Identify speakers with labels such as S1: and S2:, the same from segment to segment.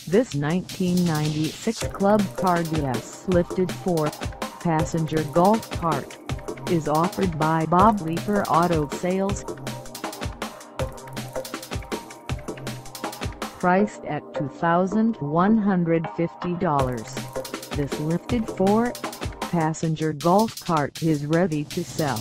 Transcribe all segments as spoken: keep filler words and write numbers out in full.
S1: This nineteen ninety-six Club Car D S lifted four passenger golf cart is offered by Bob Leeper Auto Sales. Priced at two thousand one hundred fifty dollars, this lifted four passenger golf cart is ready to sell.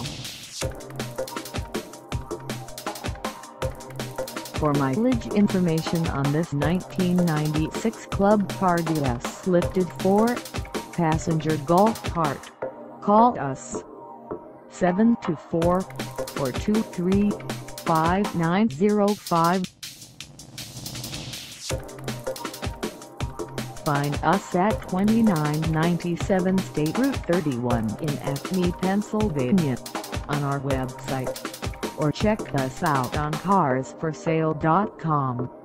S1: For mileage information on this nineteen ninety-six Club Car D S lifted four passenger golf cart, call us seven two four, four two three, five nine zero five. Find us at twenty-nine ninety-seven State Route thirty-one in Acme, Pennsylvania, on our website, or check us out on cars for sale dot com.